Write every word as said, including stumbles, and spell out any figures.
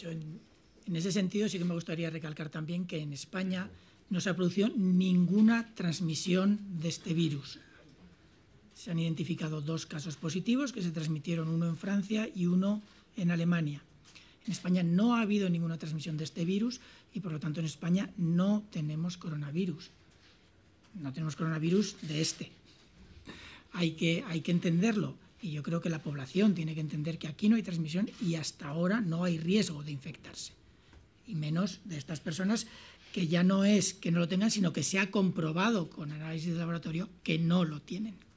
Yo en, en ese sentido sí que me gustaría recalcar también que en España no se ha producido ninguna transmisión de este virus. Se han identificado dos casos positivos que se transmitieron, uno en Francia y uno en Alemania. En España no ha habido ninguna transmisión de este virus y, por lo tanto, en España no tenemos coronavirus. No tenemos coronavirus de este. Hay que, hay que entenderlo. Y yo creo que la población tiene que entender que aquí no hay transmisión y hasta ahora no hay riesgo de infectarse. Y menos de estas personas que ya no es que no lo tengan, sino que se ha comprobado con análisis de laboratorio que no lo tienen.